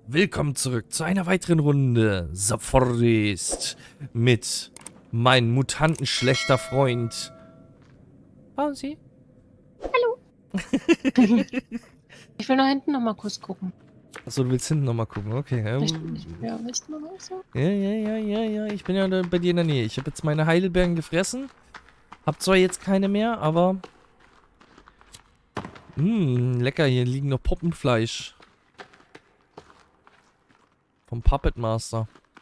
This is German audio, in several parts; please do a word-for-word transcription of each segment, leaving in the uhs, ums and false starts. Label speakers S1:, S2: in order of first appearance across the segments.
S1: Willkommen zurück zu einer weiteren Runde The Forest mit meinem mutantenschlechter Freund Pausi.
S2: Hallo. Ich will nach hinten noch mal kurz gucken.
S1: Achso, du willst hinten noch mal gucken, okay. Ähm,
S2: Ich, ich, ja, weißt du noch was so?
S1: ja, ja, ja, ja, ja, ich bin ja da bei dir in der Nähe. Ich habe jetzt meine Heidelbeeren gefressen. Hab zwar jetzt keine mehr, aber... Mh, lecker, hier liegen noch Puppenfleisch. Vom Puppet Master.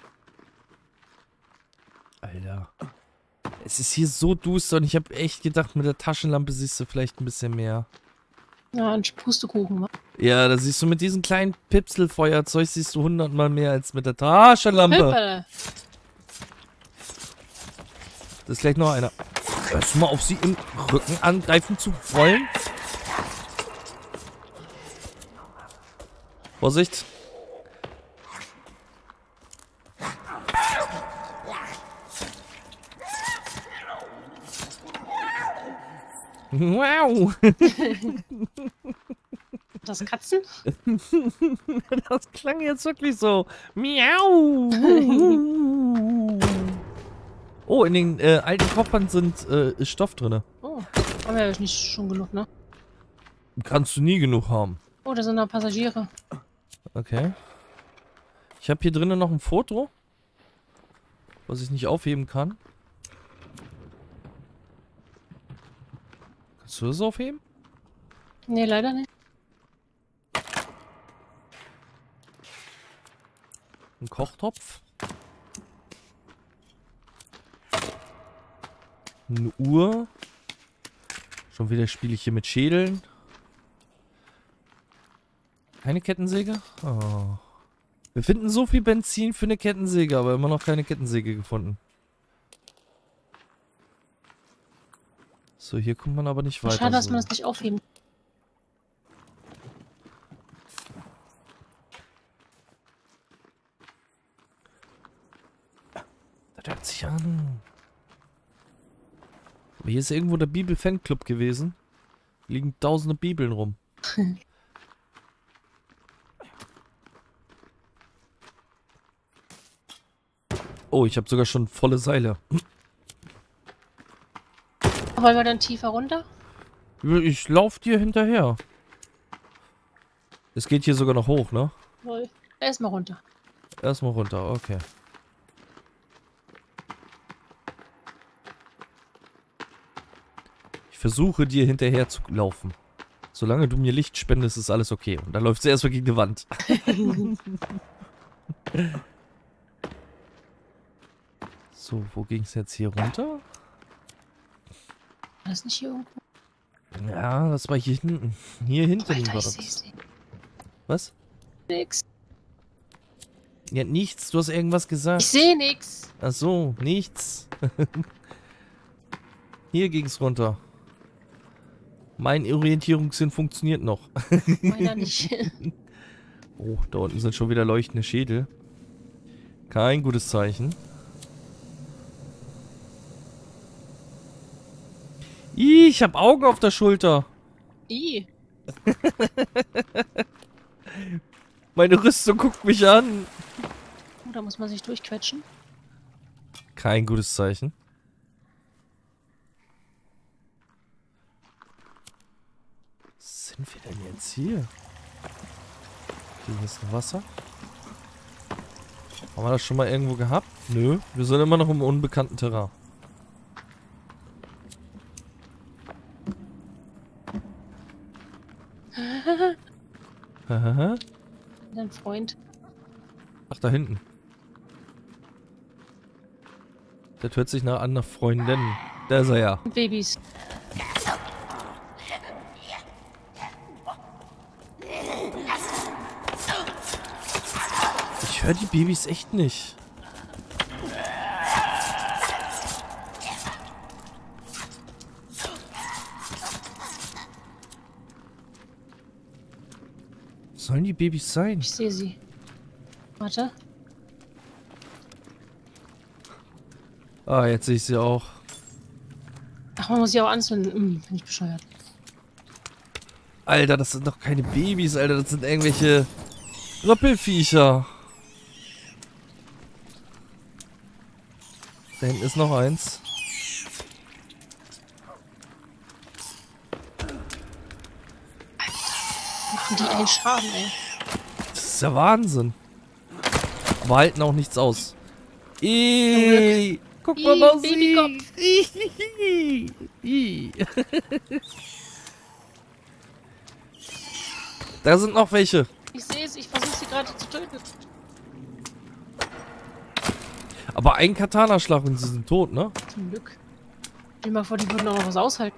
S1: Alter. Es ist hier so duster und ich habe echt gedacht, mit der Taschenlampe siehst du vielleicht ein bisschen mehr.
S2: Ja, ein Pustekuchen, wa?
S1: Ja, da siehst du mit diesem kleinen Pipselfeuerzeug siehst du hundertmal mehr als mit der Taschenlampe.
S2: Hilfe!
S1: Das ist gleich noch einer. Hörst du mal auf, sie im Rücken angreifen zu wollen? Vorsicht. Wow.
S2: Das Katzen?
S1: Das klang jetzt wirklich so. Miau. Oh, in den äh, alten Koffern sind äh, ist Stoff drin.
S2: Oh, haben wir ja nicht schon genug, ne?
S1: Kannst du nie genug haben.
S2: Oh, da sind da Passagiere.
S1: Okay. Ich habe hier drinnen noch ein Foto, was ich nicht aufheben kann. Kannst du das aufheben?
S2: Nee, leider nicht.
S1: Ein Kochtopf. Eine Uhr. Schon wieder spiele ich hier mit Schädeln. Keine Kettensäge? Oh. Wir finden so viel Benzin für eine Kettensäge, aber immer noch keine Kettensäge gefunden. So, hier kommt man aber nicht weiter.
S2: Schade, dass
S1: so.
S2: man das nicht aufheben.
S1: Das hört sich an. Aber hier ist irgendwo der Bibel-Fanclub gewesen. Liegen tausende Bibeln rum. Oh, ich habe sogar schon volle Seile.
S2: Wollen wir dann tiefer runter?
S1: Ich lauf dir hinterher. Es geht hier sogar noch hoch, ne?
S2: Wohl. Erstmal runter.
S1: Erstmal runter, okay. Ich versuche dir hinterher zu laufen. Solange du mir Licht spendest, ist alles okay. Und dann läuft sie erstmal gegen die Wand. So, wo ging es jetzt hier runter?
S2: War das nicht hier irgendwo?
S1: Ja, das war hier hinten. Hier hinten
S2: Alter,
S1: war
S2: ich
S1: das.
S2: seh's nicht.
S1: Was?
S2: Nix.
S1: Ja, nichts. Du hast irgendwas gesagt.
S2: Ich sehe nix.
S1: Ach so, nichts. Hier ging's runter. Mein Orientierungssinn funktioniert noch.
S2: Meiner nicht.
S1: Oh, da unten sind schon wieder leuchtende Schädel. Kein gutes Zeichen. Ih, ich hab Augen auf der Schulter.
S2: I.
S1: Meine Rüstung guckt mich an.
S2: Oh, da muss man sich durchquetschen.
S1: Kein gutes Zeichen. Was sind wir denn jetzt hier? Hier ist noch Wasser. Haben wir das schon mal irgendwo gehabt? Nö, wir sind immer noch im unbekannten Terrain. Hahaha.
S2: Dein Freund.
S1: Ach, da hinten. Das hört sich nach an nach Freundin. Da ist er ja.
S2: Und Babys.
S1: Ich höre die Babys echt nicht. Sollen die Babys sein?
S2: Ich sehe sie. Warte.
S1: Ah, jetzt sehe ich sie auch.
S2: Ach, man muss sie auch anzünden. Hm, bin ich bescheuert.
S1: Alter, das sind doch keine Babys, Alter. Das sind irgendwelche Röppelviecher. Da hinten ist noch eins.
S2: Machen die einen Schaden, ey.
S1: Das ist ja Wahnsinn. Aber halten auch nichts aus. Ih, guck mal,
S2: Ih,
S1: Mausi. Da sind noch welche.
S2: Ich sehe es, ich versuche sie gerade zu töten.
S1: Aber ein Katana-Schlag und sie sind tot, ne?
S2: Zum Glück. Stell dir mal vor, die würden auch noch was aushalten.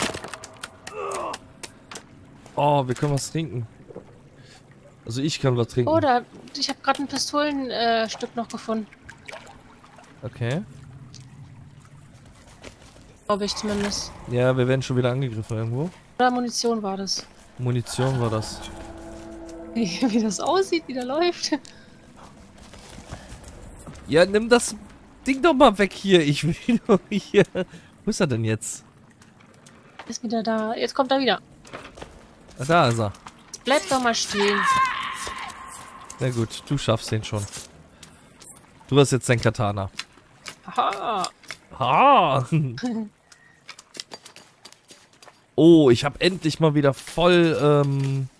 S1: Oh, wir können was trinken. Also ich kann was trinken.
S2: Oh, da, ich habe gerade ein Pistolenstück äh, Stück noch gefunden.
S1: Okay.
S2: Glaube ich zumindest.
S1: Ja, wir werden schon wieder angegriffen irgendwo.
S2: Oder Munition war das.
S1: Munition war das.
S2: Wie, wie das aussieht, wie der läuft.
S1: Ja, nimm das Ding doch mal weg hier. Ich will doch hier. Wo ist er denn jetzt?
S2: Ist wieder da. Jetzt kommt er wieder.
S1: Ah, da ist er.
S2: Bleib doch mal stehen.
S1: Na gut, du schaffst den schon. Du hast jetzt dein Katana.
S2: Haha.
S1: Ha! Oh, ich habe endlich mal wieder voll, ähm...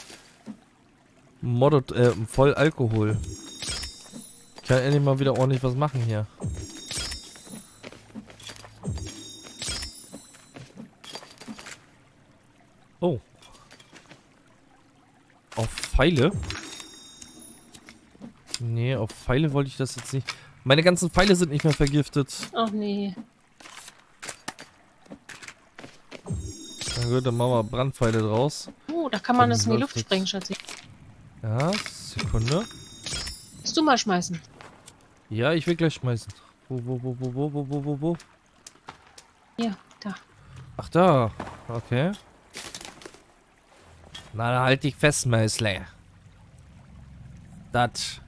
S1: Modot, äh, voll Alkohol. Ich kann endlich mal wieder ordentlich was machen hier. Oh. Auf Pfeile? Nee, auf Pfeile wollte ich das jetzt nicht. Meine ganzen Pfeile sind nicht mehr vergiftet.
S2: Ach nee.
S1: Na gut, dann machen wir Brandpfeile draus.
S2: Oh, da kann man
S1: Dann
S2: das in die
S1: läuft
S2: Luft sprengen, Schatzi.
S1: Ja, Sekunde.
S2: Willst du mal schmeißen?
S1: Ja, ich will gleich schmeißen. Wo, wo, wo, wo, wo, wo, wo, wo, wo?
S2: Hier, da.
S1: Ach, da. Okay. Na, dann halt dich fest, Mäusle. Das.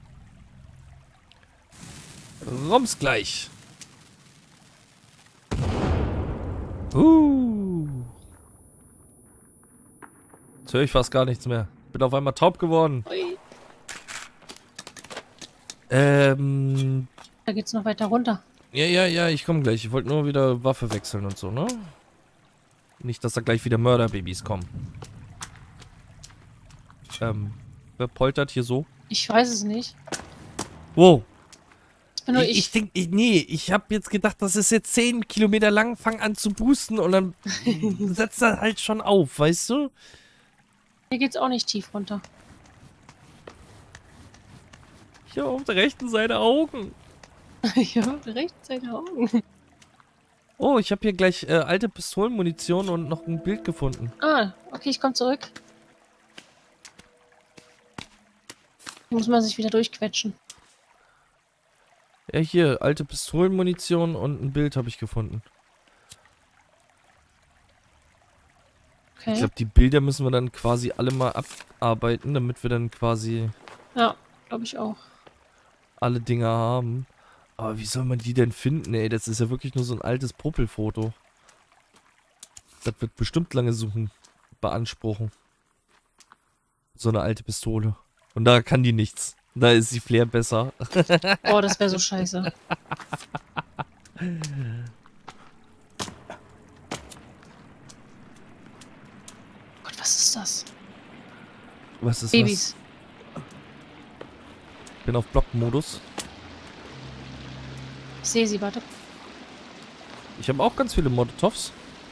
S1: Rums gleich. Uh. Jetzt höre ich fast gar nichts mehr. Bin auf einmal taub geworden.
S2: Ui.
S1: Ähm.
S2: Da geht's noch weiter runter.
S1: Ja, ja, ja, ich komme gleich. Ich wollte nur wieder Waffe wechseln und so, ne? Nicht, dass da gleich wieder Mörderbabys kommen. Ähm, wer poltert hier so?
S2: Ich weiß es nicht.
S1: Wow.
S2: Das bin nur
S1: Ich,
S2: ich.
S1: ich denk, ich, nee, ich habe jetzt gedacht, das ist jetzt zehn Kilometer lang, fang an zu boosten und dann setzt er halt schon auf, weißt du?
S2: Hier geht's auch nicht tief runter.
S1: Ich habe auf der rechten Seite Augen.
S2: Ja, rechts seine Augen.
S1: Oh, ich habe hier gleich äh, alte Pistolenmunition und noch ein Bild gefunden.
S2: Ah, okay, ich komme zurück. Hier muss man sich wieder durchquetschen.
S1: Ja, hier, alte Pistolenmunition und ein Bild habe ich gefunden.
S2: Okay.
S1: Ich glaube, die Bilder müssen wir dann quasi alle mal abarbeiten, damit wir dann quasi
S2: Ja, glaube ich auch.
S1: alle Dinger haben. Aber wie soll man die denn finden, ey? Das ist ja wirklich nur so ein altes Popelfoto. Das wird bestimmt lange suchen, beanspruchen. So eine alte Pistole. Und da kann die nichts. Da ist die Flair besser.
S2: Oh, das wäre so scheiße. Gott, was ist das?
S1: Was ist
S2: Babys.
S1: was? Bin auf Blockmodus.
S2: Ich sehe sie, warte.
S1: Ich habe auch ganz viele Molotovs.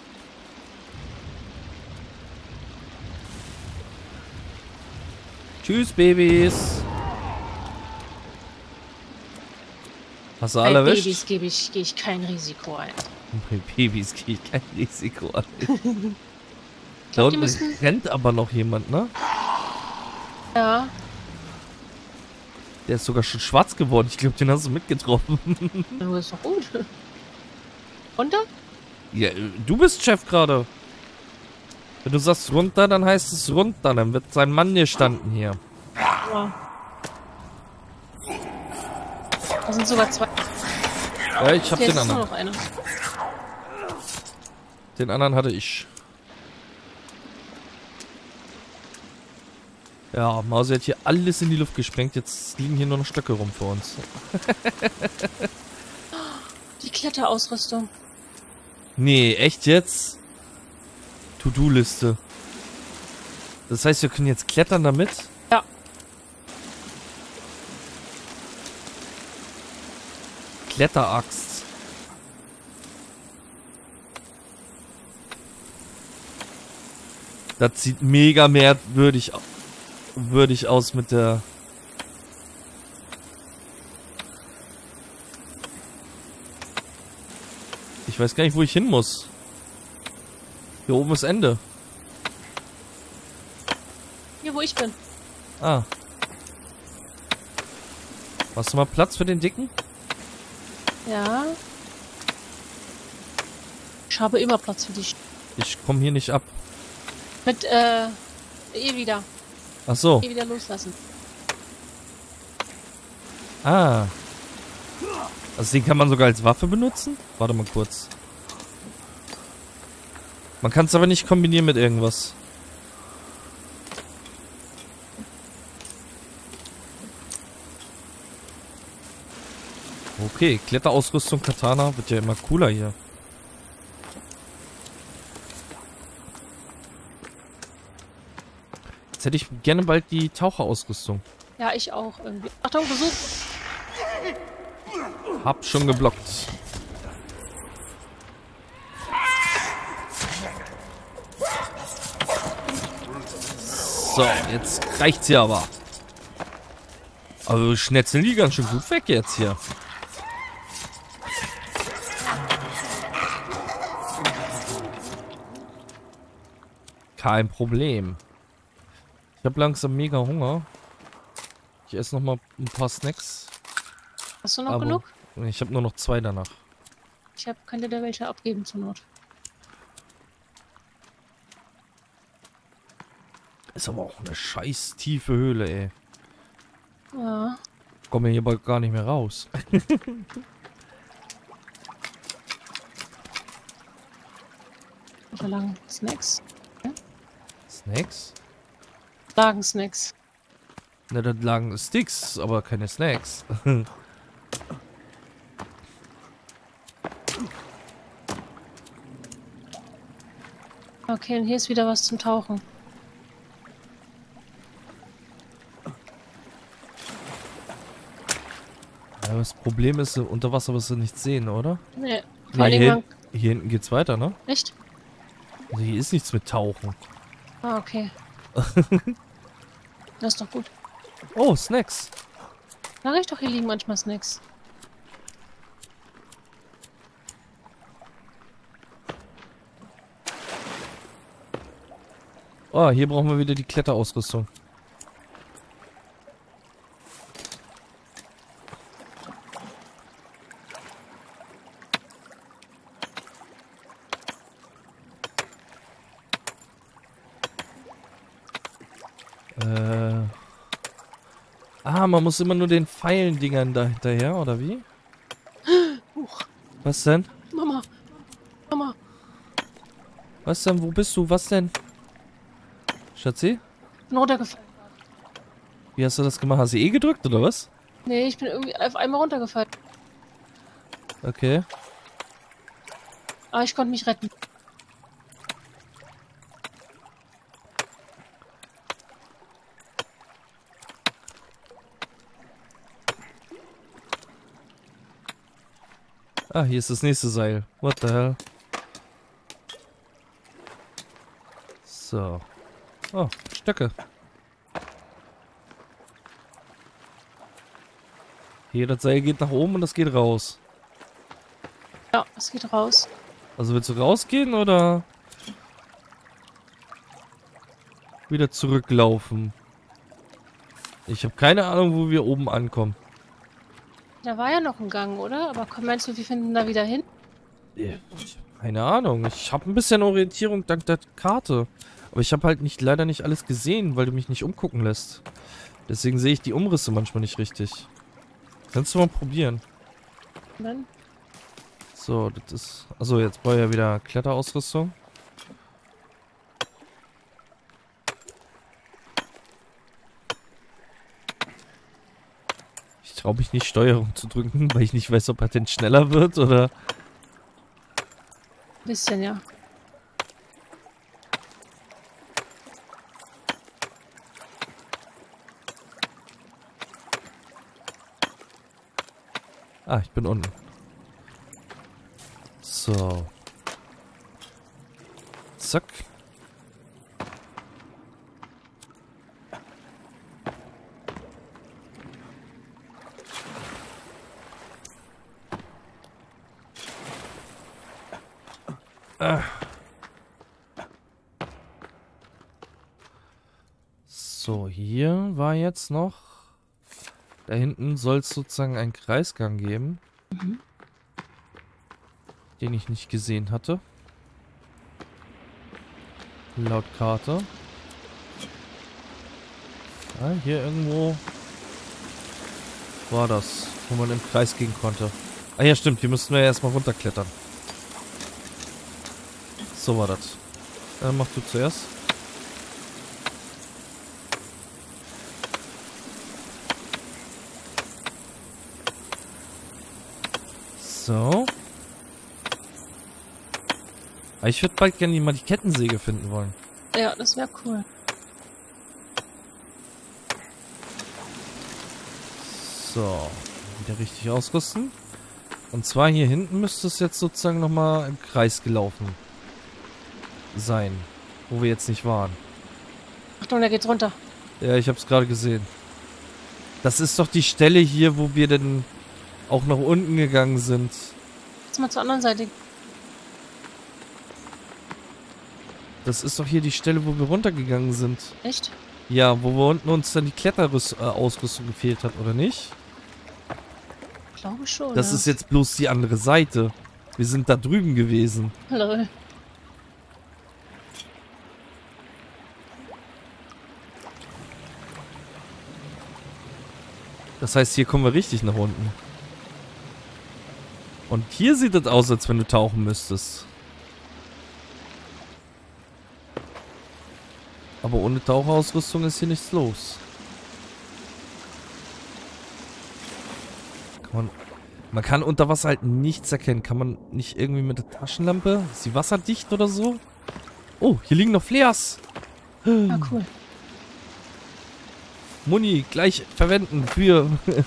S1: Tschüss, Babys. Hast du
S2: Bei
S1: alle erwischt?
S2: Babys gebe ich, gehe ich kein Risiko ein.
S1: Bei Babys gehe ich kein Risiko ein.
S2: Ich
S1: Da
S2: glaub, die
S1: unten
S2: müssen...
S1: rennt aber noch jemand, ne?
S2: Ja.
S1: Der ist sogar schon schwarz geworden. Ich glaube, den hast du mitgetroffen.
S2: Du ist doch gut. Runter?
S1: Ja, du bist Chef gerade. Wenn du sagst runter, dann heißt es runter. Dann wird sein Mann gestanden hier.
S2: Ja. Da sind sogar zwei.
S1: Ja, ich hab
S2: Jetzt
S1: den
S2: ist nur
S1: anderen.
S2: noch einer.
S1: Den anderen hatte ich. Ja, Mausi hat hier alles in die Luft gesprengt. Jetzt liegen hier nur noch Stöcke rum für uns.
S2: Die Kletterausrüstung.
S1: Nee, echt jetzt? To-Do-Liste. Das heißt, wir können jetzt klettern damit?
S2: Ja.
S1: Kletteraxt. Das sieht mega merkwürdig würdig aus mit der... Ich weiß gar nicht, wo ich hin muss. Hier oben ist Ende.
S2: Hier, wo ich bin.
S1: Ah. Hast du mal Platz für den Dicken?
S2: Ja. Ich habe immer Platz für dich.
S1: Ich komme hier nicht ab.
S2: Mit, äh, eh wieder.
S1: Ach so.
S2: Eh wieder loslassen.
S1: Ah. Also den kann man sogar als Waffe benutzen? Warte mal kurz. Man kann es aber nicht kombinieren mit irgendwas. Okay, Kletterausrüstung Katana wird ja immer cooler hier. Jetzt hätte ich gerne bald die Taucherausrüstung.
S2: Ja, ich auch irgendwie. Achtung, Besuch.
S1: Hab schon geblockt. So, jetzt reicht's hier aber. Aber schnetzeln die ganz schön gut weg jetzt hier. Kein Problem. Ich habe langsam mega Hunger. Ich esse noch mal ein paar Snacks.
S2: Hast du noch
S1: Aber
S2: genug?
S1: ich habe nur noch zwei danach.
S2: Ich hab, könnte dir welche abgeben zur Not.
S1: Ist aber auch eine scheiß tiefe Höhle, ey.
S2: Ja.
S1: Komme hier bald gar nicht mehr raus.
S2: Oder lang Snacks.
S1: Snacks?
S2: Lagen Snacks.
S1: Na, da lagen Sticks, aber keine Snacks.
S2: Okay, und hier ist wieder was zum Tauchen.
S1: Ja, das Problem ist, unter Wasser wirst du nichts sehen, oder?
S2: Nee. Vor
S1: Nee,
S2: allem
S1: hier,
S2: man...
S1: hier hinten geht's weiter, ne?
S2: Echt?
S1: Also hier ist nichts mit Tauchen.
S2: Ah, okay. Das ist doch gut.
S1: Oh, Snacks.
S2: Sag ich doch, hier liegen manchmal Snacks.
S1: Oh, hier brauchen wir wieder die Kletterausrüstung. Äh. Ah, man muss immer nur den Pfeilendingern da hinterher, oder wie?
S2: Huch.
S1: Was denn?
S2: Mama. Mama.
S1: Was denn? Wo bist du? Was denn? Schatzi?
S2: Bin runtergefallen.
S1: Wie hast du das gemacht? Hast du E gedrückt, oder was?
S2: Nee, ich bin irgendwie auf einmal runtergefallen.
S1: Okay.
S2: Aber ich konnte mich retten.
S1: Ah, hier ist das nächste Seil. What the hell? So. Oh, Stöcke. Hier, das Seil geht nach oben und das geht raus.
S2: Ja, es geht raus.
S1: Also willst du rausgehen oder wieder zurücklaufen? Ich habe keine Ahnung, wo wir oben ankommen.
S2: Da war ja noch ein Gang, oder? Aber komm, meinst du, wir finden da wieder hin?
S1: Keine Ahnung. Ich habe ein bisschen Orientierung dank der Karte. Aber ich habe halt nicht, leider nicht alles gesehen, weil du mich nicht umgucken lässt. Deswegen sehe ich die Umrisse manchmal nicht richtig. Kannst du mal probieren.
S2: Und dann?
S1: So, das ist... Achso, jetzt brauche ich ja wieder Kletterausrüstung. traue mich nicht, Steuerung zu drücken, weil ich nicht weiß, ob er denn schneller wird oder...
S2: Bisschen, ja.
S1: Ah, ich bin unten. So. Zack. Ah. So, hier war jetzt noch... Da hinten soll es sozusagen einen Kreisgang geben.
S2: Mhm.
S1: Den ich nicht gesehen hatte. Laut Karte. Ja, hier irgendwo war das, wo man im Kreis gehen konnte. Ah ja, stimmt, hier müssten wir ja erstmal runterklettern. So war das. Dann mach du zuerst. So. Aber ich würde bald gerne mal die Kettensäge finden wollen.
S2: Ja, das wäre cool.
S1: So. Wieder richtig ausrüsten. Und zwar hier hinten müsste es jetzt sozusagen nochmal im Kreis gelaufen sein. Wo wir jetzt nicht waren.
S2: Achtung, da geht's runter.
S1: Ja, ich habe es gerade gesehen. Das ist doch die Stelle hier, wo wir dann auch nach unten gegangen sind.
S2: Jetzt mal zur anderen Seite.
S1: Das ist doch hier die Stelle, wo wir runtergegangen sind.
S2: Echt?
S1: Ja, wo wir unten uns dann die Kletterausrüstung gefehlt hat, oder nicht?
S2: Ich glaube schon.
S1: Das
S2: ja.
S1: ist jetzt bloß die andere Seite. Wir sind da drüben gewesen.
S2: Lol.
S1: Das heißt, hier kommen wir richtig nach unten. Und hier sieht es aus, als wenn du tauchen müsstest. Aber ohne Tauchausrüstung ist hier nichts los. Kann man, man kann unter Wasser halt nichts erkennen. Kann man nicht irgendwie mit der Taschenlampe? Ist die wasserdicht oder so? Oh, hier liegen noch Flares.
S2: Ah, cool.
S1: Muni, gleich verwenden für...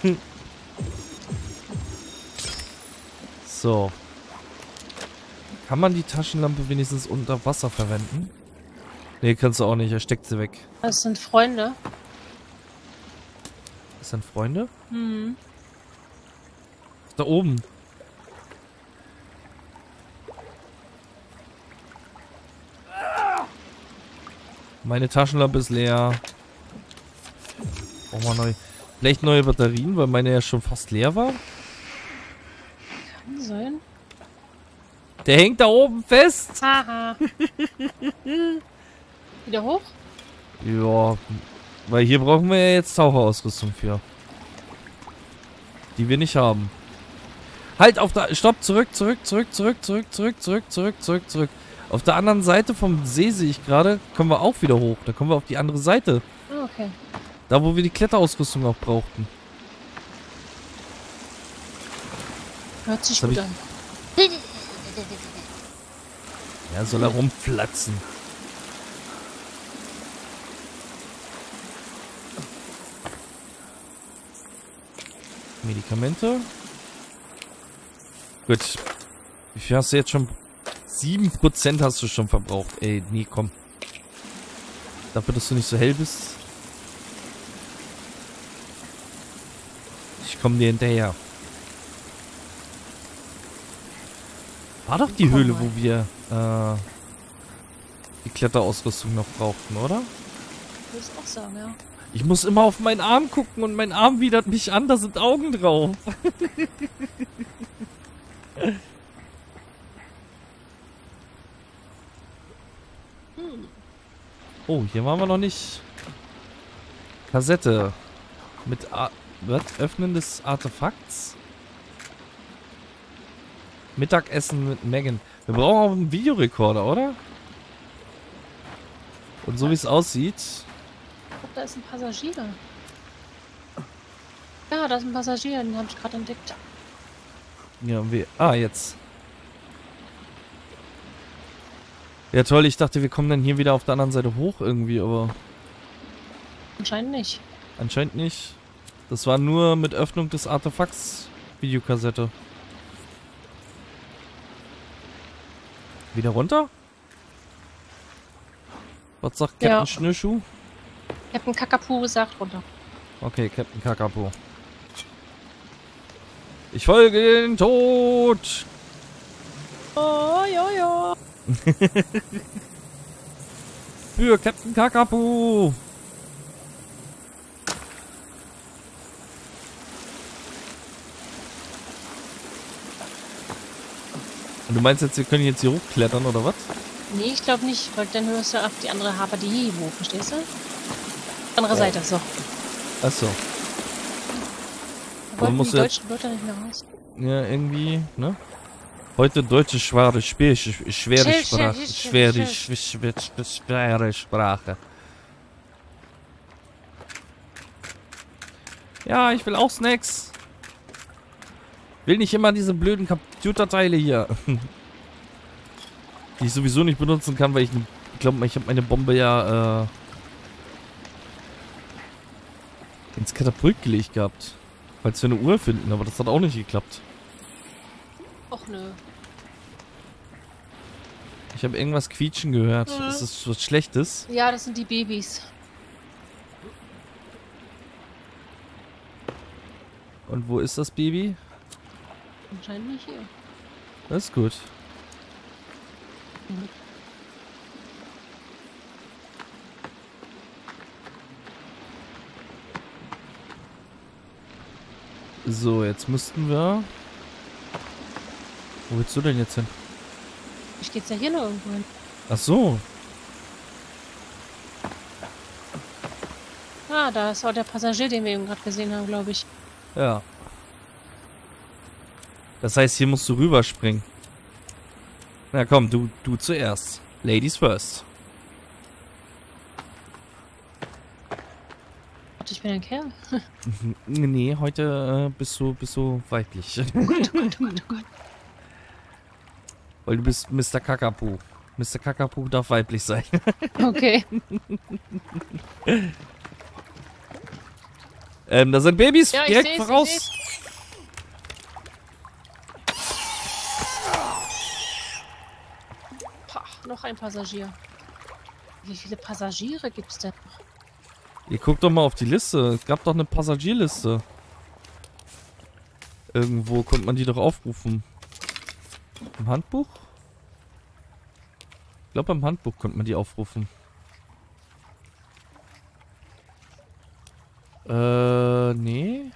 S1: So. Kann man die Taschenlampe wenigstens unter Wasser verwenden? Nee, kannst du auch nicht. Er steckt sie weg.
S2: Das sind Freunde.
S1: Das sind Freunde?
S2: Hm.
S1: Da oben. Meine Taschenlampe ist leer. Brauchen wir neu. Vielleicht neue Batterien, weil meine ja schon fast leer war.
S2: Kann sein.
S1: Der hängt da oben fest.
S2: Haha. Wieder hoch?
S1: Ja, weil hier brauchen wir ja jetzt Taucherausrüstung für. Die wir nicht haben. Halt auf der... Stopp, zurück, zurück, zurück, zurück, zurück, zurück, zurück, zurück, zurück, zurück. Auf der anderen Seite vom See sehe ich gerade, kommen wir auch wieder hoch. Da kommen wir auf die andere Seite.
S2: Ah, okay.
S1: Da, wo wir die Kletterausrüstung auch brauchten.
S2: Hört sich
S1: Das
S2: gut
S1: hab
S2: an.
S1: Ja, soll er rumflatzen. Medikamente. Gut. Wie viel hast du jetzt schon? sieben Prozent hast du schon verbraucht. Ey, nee, komm. Dafür, dass du nicht so hell bist. Ich komme dir hinterher. War doch die
S2: Komm
S1: Höhle,
S2: mal.
S1: wo wir äh, die Kletterausrüstung noch brauchten, oder?
S2: Würde ich auch sagen, ja.
S1: Ich muss immer auf meinen Arm gucken und mein Arm widert mich an, da sind Augen drauf. Oh, hier waren wir noch nicht. Kassette. Mit A was? Öffnen des Artefakts. Mittagessen mit Megan. Wir brauchen auch einen Videorekorder, oder? Und so wie es aussieht...
S2: Ich glaube, da ist ein Passagier. Ja, da ist ein Passagier, den habe ich gerade entdeckt.
S1: Ja, wie. Ah, jetzt. Ja, toll. Ich dachte, wir kommen dann hier wieder auf der anderen Seite hoch irgendwie, aber
S2: Anscheinend nicht.
S1: anscheinend nicht. Das war nur mit Öffnung des Artefakts Videokassette. Wieder runter? Was sagt Captain
S2: Ja.
S1: Schnürschuh?
S2: Captain Kakapu sagt runter.
S1: Okay, Captain Kakapo. Ich folge den Tod!
S2: Oh, jo, jo.
S1: Für Captain Kakapo! Und du meinst jetzt, wir können jetzt hier hochklettern, oder was?
S2: Nee, ich glaube nicht, weil dann hörst du auf die andere Harper die wo, verstehst du? Andere Seite, so.
S1: Achso.
S2: Da wollten
S1: musst
S2: die
S1: du
S2: deutschen Wörter nicht mehr raus.
S1: Ja, irgendwie, ne? Heute deutsche schwere Sp sch schwere
S2: Sch- sch-
S1: Sprache.
S2: sch-
S1: Schwere,
S2: sch-
S1: sch sch sch schwere Sprache. Ja, ich will auch Snacks. Will nicht immer diese blöden Computerteile hier. Die ich sowieso nicht benutzen kann, weil ich glaube, ich habe meine Bombe ja äh, ins Katapult gelegt gehabt. Falls wir eine Uhr finden, aber das hat auch nicht geklappt.
S2: Och nö.
S1: Ich habe irgendwas quietschen gehört.
S2: Mhm.
S1: Ist das was Schlechtes?
S2: Ja, das sind die Babys.
S1: Und wo ist das Baby?
S2: Anscheinend nicht hier.
S1: Das ist gut.
S2: Mhm.
S1: So, jetzt müssten wir... Wo willst du denn jetzt hin?
S2: Ich geht's ja hier noch irgendwo hin.
S1: Ach so.
S2: Ah, da ist auch der Passagier, den wir eben gerade gesehen haben, glaube ich.
S1: Ja. Das heißt, hier musst du rüberspringen. Na komm, du, du zuerst. Ladies first.
S2: Warte, ich bin ein Kerl.
S1: Nee, heute äh, bist du bist du weiblich.
S2: Oh Gott, oh Gott, oh Gott, oh Gott.
S1: Weil du bist Mister Kakapu. Mister Kakapu darf weiblich sein.
S2: Okay.
S1: ähm, da sind Babys
S2: Ja, ich
S1: direkt
S2: seh's, ich
S1: voraus.
S2: seh's. Pah, noch ein Passagier. Wie viele Passagiere gibt's denn noch?
S1: Ihr guckt doch mal auf die Liste. Es gab doch eine Passagierliste. Irgendwo konnte man die doch aufrufen. Im Handbuch? Ich glaube, im Handbuch konnte man die aufrufen. Äh, nee.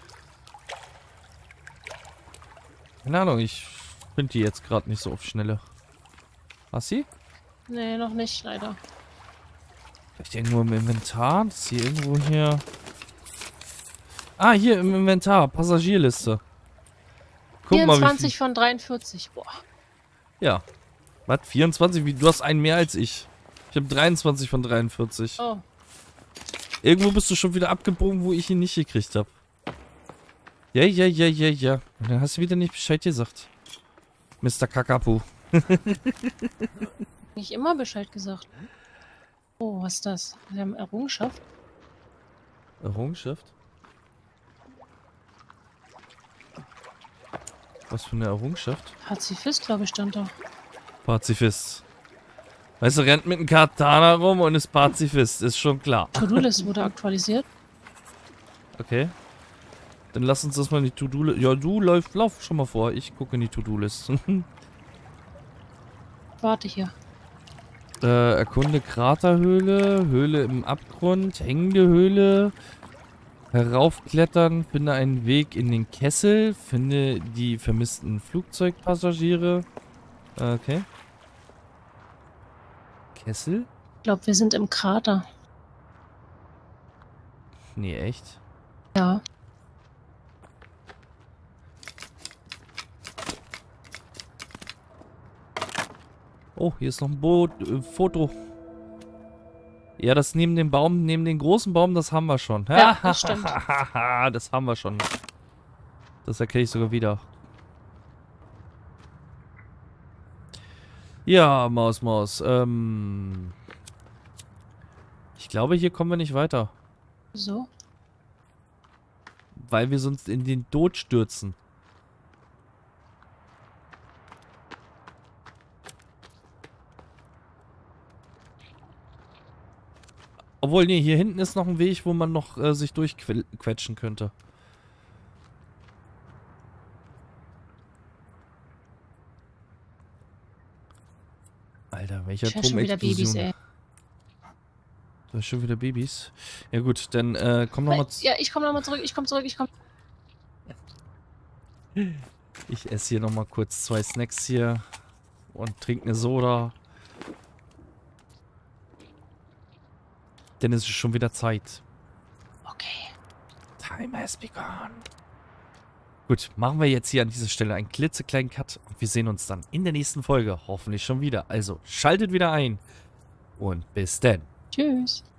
S1: Keine Ahnung, ich finde die jetzt gerade nicht so auf Schnelle. Hast du sie?
S2: Nee, noch nicht, leider.
S1: Vielleicht irgendwo im Inventar? Das ist hier irgendwo hier... Ah, hier im Inventar. Passagierliste. Guck mal, wie
S2: vierundzwanzig
S1: viel...
S2: von dreiundvierzig. Boah.
S1: Ja. Was? vierundzwanzig? Wie, du hast einen mehr als ich. Ich habe dreiundzwanzig von dreiundvierzig.
S2: Oh.
S1: Irgendwo bist du schon wieder abgebogen, wo ich ihn nicht gekriegt habe. Ja, ja, ja, ja, ja. Und dann hast du wieder nicht Bescheid gesagt. Mister Kakapu.
S2: Nicht immer Bescheid gesagt. Oh, was ist das? Wir haben Errungenschaft.
S1: Errungenschaft? Was für eine Errungenschaft?
S2: Pazifist, glaube ich, stand da.
S1: Pazifist. Weißt du, rennt mit einem Katana rum und ist Pazifist. Ist schon klar.
S2: To-Do-List wurde aktualisiert.
S1: Okay. Dann lass uns das mal in die To-Do-List... Ja, du lauf, lauf schon mal vor. Ich gucke in die To-Do-List.
S2: Warte hier.
S1: Äh, erkunde Kraterhöhle, Höhle im Abgrund, hängende Höhle, heraufklettern, finde einen Weg in den Kessel, finde die vermissten Flugzeugpassagiere. Äh, okay. Kessel?
S2: Ich glaube, wir sind im Krater.
S1: Nee, echt?
S2: Ja.
S1: Oh, hier ist noch ein Boot, äh, Foto. Ja, das neben dem Baum, neben den großen Baum, das haben wir schon.
S2: Ja, das stimmt.
S1: Das haben wir schon. Das erkenne ich sogar wieder. Ja, Maus, Maus. Ähm ich glaube, hier kommen wir nicht weiter.
S2: So.
S1: Weil wir sonst in den Tod stürzen. Obwohl, nee, hier hinten ist noch ein Weg, wo man noch äh, sich durchquetschen könnte. Alter, welcher
S2: Ich höre schon wieder Babys, ey.
S1: Du hast schon wieder Babys? Ja gut, dann äh, komm nochmal...
S2: Ja, ich komme nochmal zurück, ich komme zurück, ich komme...
S1: Ich esse hier nochmal kurz zwei Snacks hier und trinke eine Soda. Denn es ist schon wieder Zeit.
S2: Okay.
S1: Time has begun. Gut, machen wir jetzt hier an dieser Stelle einen klitzekleinen Cut und wir sehen uns dann in der nächsten Folge hoffentlich schon wieder. Also schaltet wieder ein und bis dann.
S2: Tschüss.